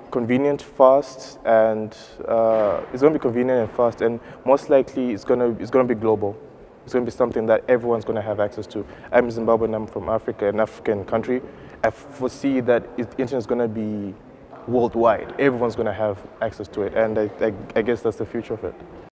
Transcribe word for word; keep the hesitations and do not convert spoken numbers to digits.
convenient, fast, and uh, it's going to be convenient and fast, and most likely it's going to it's going to be global. It's going to be something that everyone's going to have access to. I'm Zimbabwean. I'm from Africa, an African country. I foresee that it, internet is going to be worldwide. Everyone's going to have access to it, and I, I, I guess that's the future of it.